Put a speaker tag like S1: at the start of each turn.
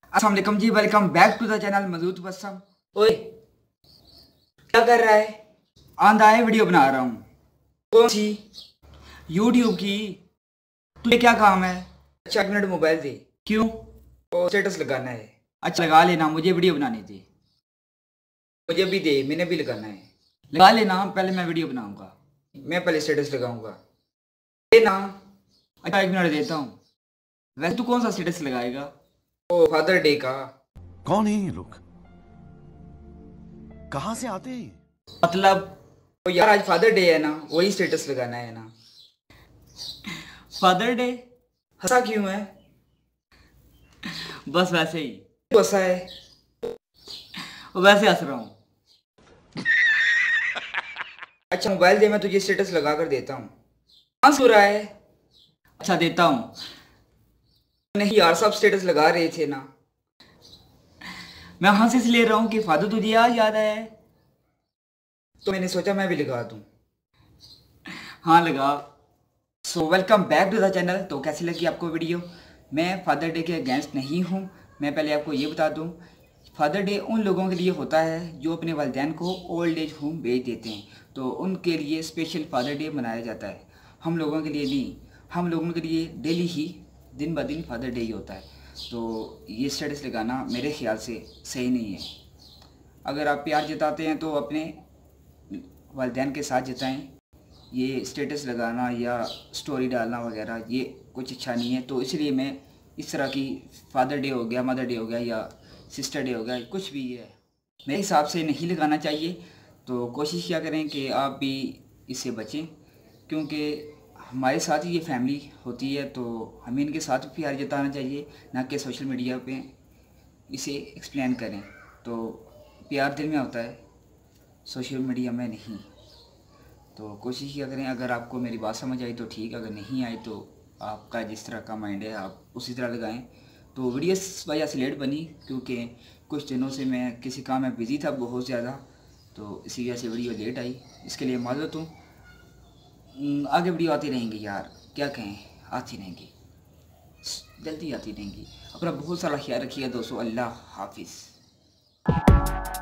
S1: अस्सलाम वालेकुम जी, welcome back to the channel मजूद बसम। ओए क्या कर रहा है? आंधा है, वीडियो बना रहा हूँ। कौन सी? यूट्यूब की। तुझे क्या काम है? अच्छा, 1 मिनट मोबाइल दे। क्यों? ओ स्टेटस लगाना है। अच्छा लगा लेना, मुझे वीडियो बनानी थी। मुझे भी दे, मैंने भी लगाना है। लगा लेना, पहले मैं वीडियो बनाऊंगा। मैं पहले स्टेटस लगाऊंगा। देना। अच्छा 1 मिनट देता हूँ। वैसे तू कौन सा स्टेटस लगाएगा? ओ फादर डे का।
S2: कौन है ये लोग? कहां से आते हैं?
S1: मतलब तो यार आज फादर डे है ना, वही स्टेटस लगाना है ना। Father day? हंसा क्यों है? बस वैसे ही। हंसा है? वैसे हंस रहा हूँ। अच्छा मोबाइल दे, मैं तुझे स्टेटस लगा कर देता हूँ। हंस हो रहा है? अच्छा देता हूँ। नहीं यार, सब स्टेटस लगा रहे थे ना। मैं हंस इसलिए रहा हूँ कि फादर तुझे आज याद आया है, तो मैंने सोचा मैं भी लगा दूँ। हाँ लगा। So welcome back to the channel. तो कैसी लगी आपको वीडियो? मैं फादर डे के अगेंस्ट नहीं हूँ। मैं पहले आपको ये बता दूँ, फादर डे उन लोगों के लिए होता है जो अपने वालिदैन को ओल्ड एज होम भेज देते हैं, तो उनके लिए स्पेशल फादर डे मनाया जाता है। हम लोगों के लिए नहीं, हम लोगों के लिए डेली ही दिन ब दिन फादर डे ही होता है। तो ये स्टेटस लगाना मेरे ख्याल से सही नहीं है। अगर आप प्यार जताते हैं तो अपने वालिदैन के साथ जताएं। ये स्टेटस लगाना या स्टोरी डालना वगैरह ये कुछ अच्छा नहीं है। तो इसलिए मैं इस तरह की फादर डे हो गया, मदर डे हो गया या सिस्टर डे हो गया, कुछ भी है मेरे हिसाब से नहीं लगाना चाहिए। तो कोशिश क्या करें कि आप भी इससे बचें, क्योंकि हमारे साथ ही ये फैमिली होती है, तो हमें इनके साथ भी प्यार जताना चाहिए, ना कि सोशल मीडिया पे इसे एक्सप्लेन करें। तो प्यार दिल में होता है, सोशल मीडिया में नहीं। तो कोशिश किया करें, अगर आपको मेरी बात समझ आई तो ठीक, अगर नहीं आई तो आपका जिस तरह का माइंड है आप उसी तरह लगाएं। तो वीडियो इस वजह से लेट बनी क्योंकि कुछ दिनों से मैं किसी काम में बिज़ी था बहुत ज़्यादा, तो इसी वजह से वीडियो लेट आई। इसके लिए माजरत हूँ। आगे वीडियो आती रहेंगी यार, क्या कहें, आती रहेंगी, जल्दी आती रहेंगी। अपना बहुत सारा ख्याल रखिएगा दोस्तों। अल्लाह हाफिज़।